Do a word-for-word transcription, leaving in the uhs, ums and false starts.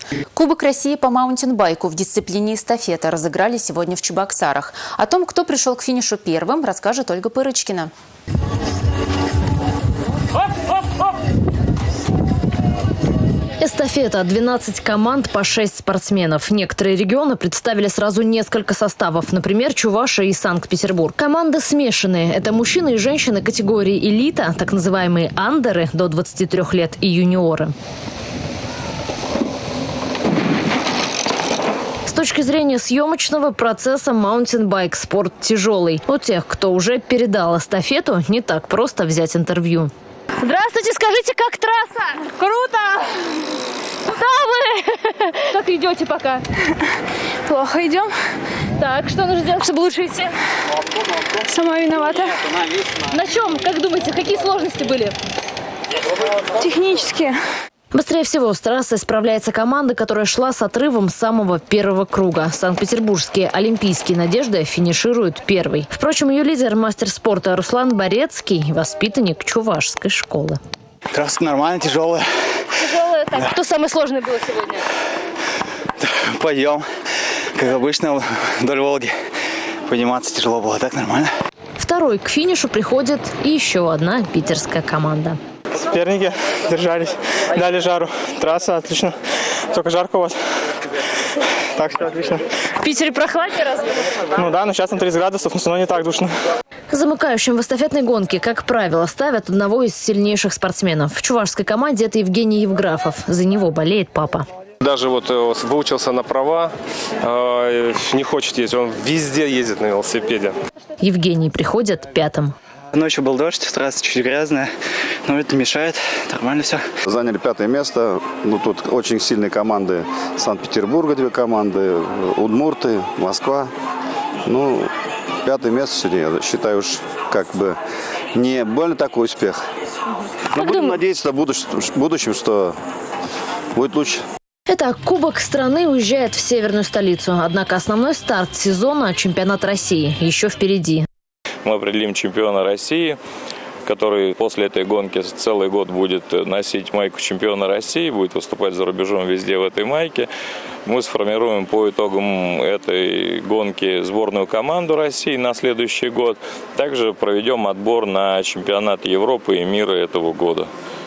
Кубок России по маунтинбайку в дисциплине эстафета разыграли сегодня в Чебоксарах. О том, кто пришел к финишу первым, расскажет Ольга Пырочкина. Эстафета. двенадцать команд по шесть спортсменов. Некоторые регионы представили сразу несколько составов. Например, Чувашия и Санкт-Петербург. Команды смешанные. Это мужчины и женщины категории элита, так называемые андеры до двадцати трёх лет и юниоры. С точки зрения съемочного процесса маунтинбайк – спорт тяжелый. У тех, кто уже передал эстафету, не так просто взять интервью. Здравствуйте, скажите, как трасса? Круто! Куда вы? Как идете пока? Плохо идем. Так, что нужно сделать, чтобы лучше идти? Сама виновата. На чем, как думаете, какие сложности были? Технически. Быстрее всего с трассой справляется команда, которая шла с отрывом с самого первого круга. Санкт-Петербургские олимпийские «Надежды» финишируют первой. Впрочем, ее лидер, мастер спорта Руслан Борецкий, воспитанник чувашской школы. Трасса нормально, тяжелая. Тяжелая, так. Да. Что самое сложное было сегодня? Подъем, как обычно, вдоль Волги. Подниматься тяжело было, так нормально. Второй к финишу приходит и еще одна питерская команда. Соперники держались, дали жару. Трасса отлично. Только жарко у вас. Так что отлично. В Питере прохладнее разве? Ну да, но сейчас на тридцать градусов, но все равно не так душно. Замыкающим в эстафетной гонке, как правило, ставят одного из сильнейших спортсменов. В чувашской команде это Евгений Евграфов. За него болеет папа. Даже вот выучился на права, не хочет ездить, он везде ездит на велосипеде. Евгений приходит пятым. Ночью был дождь, трасса чуть грязная, но это не мешает, нормально все. Заняли пятое место. Ну, тут очень сильные команды. Санкт-Петербурга две команды, Удмурты, Москва. Ну, пятое место сегодня, я считаю, уж как бы не больно такой успех. Но будем дум... надеяться в будущем, что будет лучше. Итак, Кубок страны уезжает в северную столицу. Однако основной старт сезона – чемпионат России еще впереди. Мы определим чемпиона России, который после этой гонки целый год будет носить майку чемпиона России, будет выступать за рубежом везде в этой майке. Мы сформируем по итогам этой гонки сборную команду России на следующий год. Также проведем отбор на чемпионат Европы и мира этого года.